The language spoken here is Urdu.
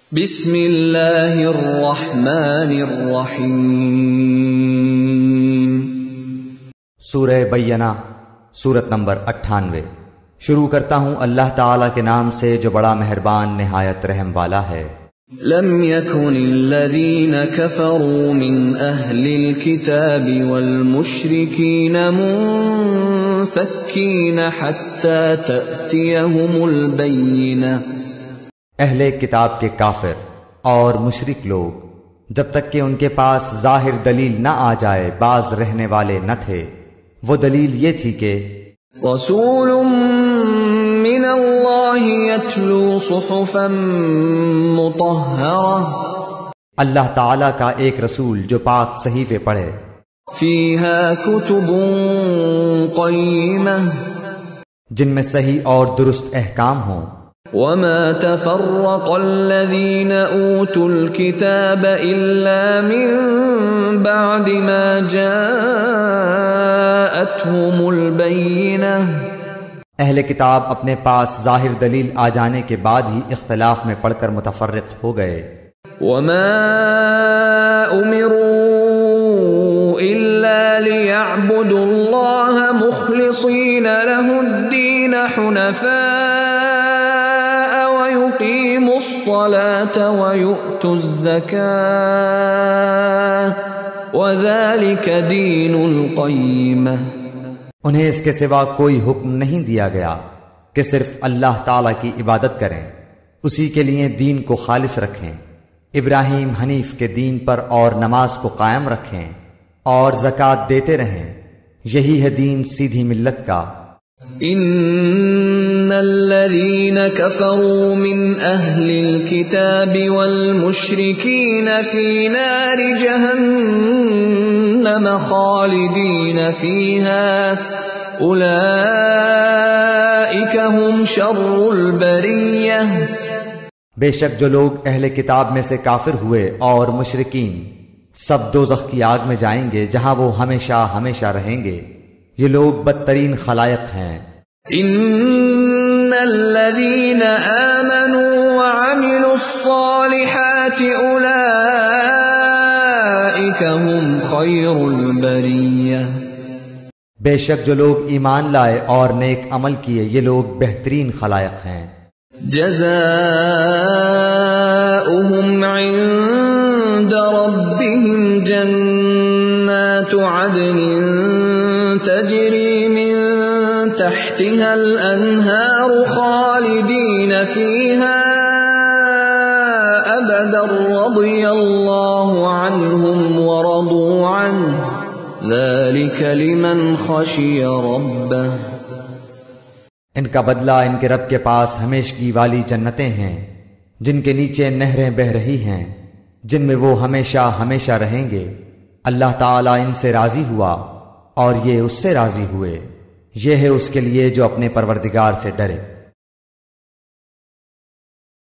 بسم اللہ الرحمن الرحیم۔ سورہ بینہ، سورت نمبر 98۔ شروع کرتا ہوں اللہ تعالیٰ کے نام سے جو بڑا مہربان نہایت رحم والا ہے۔ لم يكن الذين كفروا من أهل الكتاب والمشركين منفكين حتى تأتيهم البينة۔ اہل کتاب کے کافر اور مشرک لوگ جب تک کہ ان کے پاس ظاہر دلیل نہ آ جائے باز رہنے والے نہ تھے۔ وہ دلیل یہ تھی کہ رسول من اللہ یتلو صحفا مطہرہ، اللہ تعالیٰ کا ایک رسول جو پاک صحیفے پڑھے، فیہا کتب قیمہ، جن میں صحیح اور درست احکام ہوں۔ وما تفرق الذين اوتوا الكتاب الا من بعد ما جاءتهم البينة۔ اہل کتاب اپنے پاس ظاہر دلیل آ جانے کے بعد ہی اختلاف میں پڑھ کر متفرق ہو گئے۔ وما امروا الا ليعبدوا الله مخلصين له الدين حنفاء ويقيموا الصلاة ويؤتوا الزكاة وذلك دين القيمة۔ انہیں اس کے سوا کوئی حکم نہیں دیا گیا کہ صرف اللہ تعالیٰ کی عبادت کریں، اسی کے لیے دین کو خالص رکھیں، ابراہیم حنیف کے دین پر، اور نماز کو قائم رکھیں اور زکوٰۃ دیتے رہیں، یہی ہے دین سیدھی ملت کا۔ ان الذين كفروا من اهل الكتاب والمشركين في نار جهنم خالدين فيها اولئك هم شر البرية۔ بے شک جو لوگ اہل کتاب میں سے کافر ہوئے اور مشرکین سب دوزخ کی آگ میں جائیں گے جہاں وہ ہمیشہ ہمیشہ رہیں گے، یہ لوگ بدترین خلائق ہیں۔ ان الذين آمنوا وعملوا الصالحات اولئك هم خير البرية۔ بے شک جو لوگ ایمان لائے اور نیک عمل کیے یہ لوگ بہترین خلائق ہیں۔ جزاؤهم عند ربهم جنات عدن تجري من تحتها الأنهار خالدين فيها أبدا رضي الله عنهم ورضوا عنه ذلك لمن خشي ربه۔ ان کا بدلہ ان کے رب کے پاس ہمیشگی والی جنتیں ہیں جن کے نیچے نہریں بہہ رہی ہیں، جن میں وہ ہمیشہ ہمیشہ رہیں گے۔ اللہ تعالیٰ ان سے راضی ہوا اور یہ اس سے راضی ہوئے، یہ ہے اس کے لیے جو اپنے پروردگار سے ڈرے۔